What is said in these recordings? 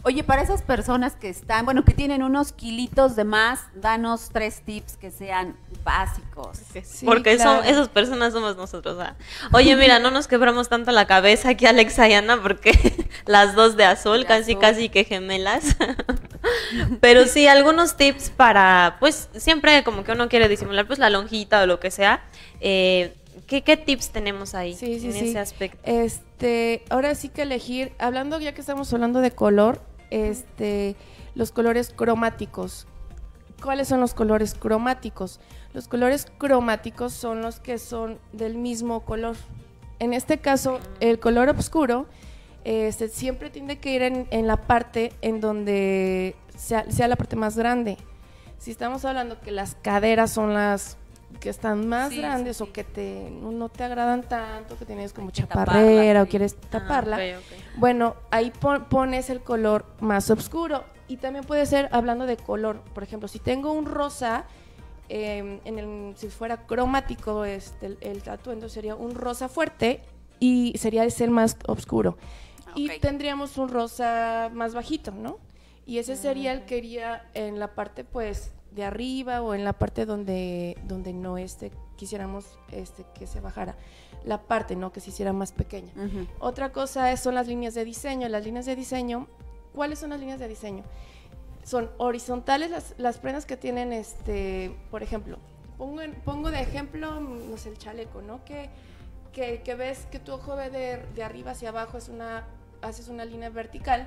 Oye, para esas personas que están, bueno, que tienen unos kilitos de más, danos 3 tips que sean básicos. Sí, porque claro, esas personas somos nosotros. Oye, mira, no nos quebramos tanto la cabeza aquí Alexa y Ana, porque las dos de azul, casi que gemelas. Pero sí, algunos tips para, pues, siempre como que uno quiere disimular, pues, la lonjita o lo que sea. ¿Qué tips tenemos ahí en ese aspecto? Ahora sí que elegir, hablando, ya que estamos hablando de color, los colores cromáticos. ¿Cuáles son los colores cromáticos? Los colores cromáticos son los que son del mismo color. En este caso, el color oscuro siempre tiene que ir en la parte en donde sea la parte más grande. Si estamos hablando que las caderas son las que están más grandes o que no te agradan tanto, que tienes como chaparrera o quieres taparla, okay. Bueno, ahí pones el color más oscuro. Y también puede ser, hablando de color, por ejemplo, si tengo un rosa, si fuera cromático el atuendo sería un rosa fuerte y sería el más oscuro. Okay. Y tendríamos un rosa más bajito, ¿no? Y ese sería el que iría en la parte, pues, de arriba o en la parte donde no quisiéramos que se bajara la parte, ¿no? Que se hiciera más pequeña. Otra cosa son las líneas de diseño. Las líneas de diseño, ¿cuáles son las líneas de diseño? Son horizontales las prendas que tienen, por ejemplo, pongo de ejemplo, no sé, el chaleco, ¿no? Que ves que tu ojo ve de arriba hacia abajo, haces una línea vertical.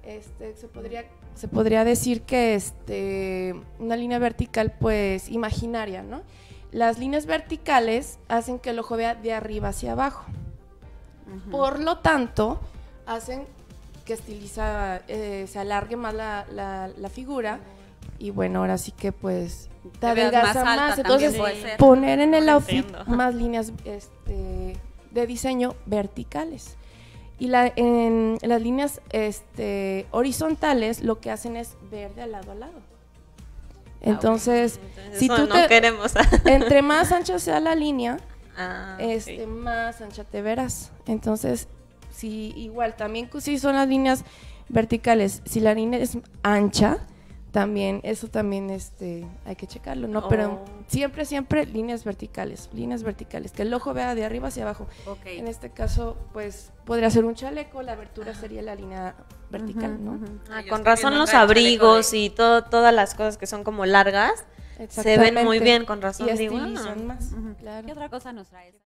Se podría decir que una línea vertical, pues, imaginaria, ¿no? Las líneas verticales hacen que el ojo vea de arriba hacia abajo. Por lo tanto, hacen que se alargue más la figura y bueno, ahora sí que pues te adelgaza más. Entonces, poner en el outfit más líneas de diseño verticales. Y en las líneas horizontales lo que hacen es ver de lado a lado. Entonces, si tú no queremos. Entre más ancha sea la línea, más ancha te verás. Entonces, si igual también si son las líneas verticales, si la línea es ancha, también eso también hay que checarlo, ¿no? Pero siempre líneas verticales, que el ojo vea de arriba hacia abajo. En este caso, pues podría ser un chaleco, la abertura sería la línea vertical, ¿no? Con razón los abrigos y todas las cosas que son como largas se ven muy bien, con razón. Y estilizan más, claro. ¿Qué otra cosa nos traes?